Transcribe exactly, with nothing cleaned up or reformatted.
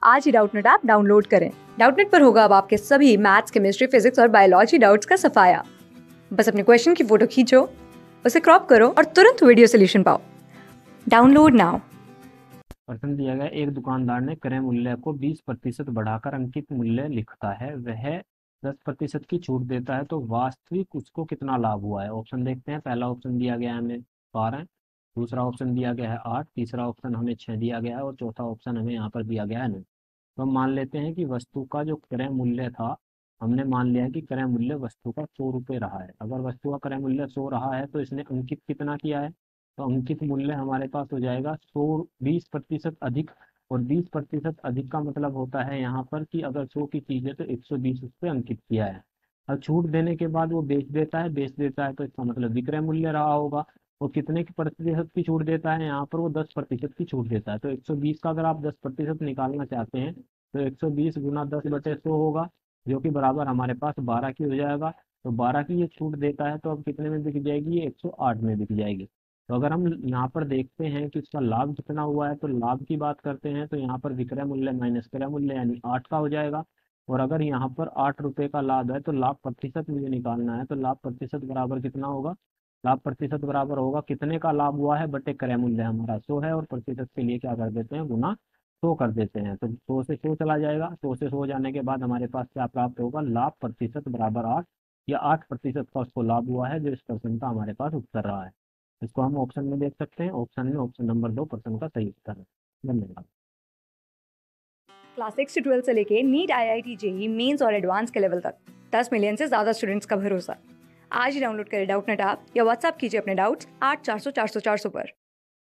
आज ही Doubtnut app download करें। डाउटनेट पर होगा अब आपके सभी मैथ्स, केमिस्ट्री, फिजिक्स और बायोलॉजी डाउट्स का सफाया। बस अपने क्वेश्चन की फोटो खींचो, उसे क्रॉप करो और तुरंत वीडियो सोल्यूशन पाओ। Download now. प्रश्न दिया गया, एक दुकानदार ने क्रय मूल्य को बीस प्रतिशत बढ़ाकर अंकित मूल्य लिखता है, वह दस प्रतिशत की छूट देता है, तो वास्तविक उसको कितना लाभ हुआ है। ऑप्शन देखते हैं। पहला ऑप्शन दिया गया है हमें बारह, दूसरा ऑप्शन दिया गया है आठ, तीसरा ऑप्शन हमें छः दिया गया है और चौथा ऑप्शन हमें यहाँ पर दिया गया है नौ। तो हम मान लेते हैं कि वस्तु का जो क्रय मूल्य था, हमने मान लिया है कि क्रय मूल्य वस्तु का सौ रुपये रहा है। अगर वस्तु का क्रय मूल्य सौ रहा है तो इसने अंकित कितना किया है, तो अंकित मूल्य हमारे पास हो जाएगा सौ, बीस प्रतिशत अधिक। और बीस प्रतिशत अधिक का मतलब होता है यहाँ पर कि अगर सौ की चीज़ है तो एक सौ बीस उस पर अंकित किया है। अब छूट देने के बाद वो बेच देता है, बेच देता है तो इसका मतलब विक्रय मूल्य रहा होगा। वो कितने की प्रतिशत की छूट देता है, यहाँ पर वो दस प्रतिशत की छूट देता है। तो एक सौ बीस का अगर आप दस प्रतिशत निकालना चाहते हैं तो एक सौ बीस गुना दस बटे सौ होगा, जो कि बराबर हमारे पास बारह की हो जाएगा। तो बारह की ये छूट देता है तो अब कितने में बिक जाएगी, ये एक सौ आठ में बिक जाएगी। तो अगर हम यहाँ पर देखते हैं कि इसका लाभ कितना हुआ है, तो लाभ की बात करते हैं तो यहाँ पर विक्रय मूल्य माइनस क्रय मूल्य यानी आठ का हो जाएगा। और अगर यहाँ पर आठ रुपए का लाभ है तो लाभ प्रतिशत मुझे निकालना है, तो लाभ प्रतिशत बराबर कितना होगा, लाभ प्रतिशत बराबर होगा कितने का लाभ हुआ है बटे क्रय मूल्य हमारा सौ है, और प्रतिशत के लिए क्या कर देते हैं, गुना सौ कर देते हैं। तो सौ से सौ चला जाएगा, सौ से सौ जाने के बाद हमारे पास क्या प्राप्त होगा, लाभ प्रतिशत बराबर आठ, या आठ प्रतिशत का उसको लाभ हुआ है, जो इस प्रश्न का हमारे पास उत्तर रहा है। इसको हम ऑप्शन में देख सकते हैं। ऑप्शन में ऑप्शन नंबर दो प्रश्न का सही उत्तर है। धन्यवाद। क्लास सिक्स से ट्वेल्थ से लेके NEET, I I T, JEE mains और एडवांस के लेवल तक दस मिलियन से ज्यादा स्टूडेंट्स का भरोसा। आज ही डाउनलोड करें डाउटनेट ऐप या व्हाट्सएप कीजिए अपने डाउट्स आठ चार सौ चार सौ चार सौ पर।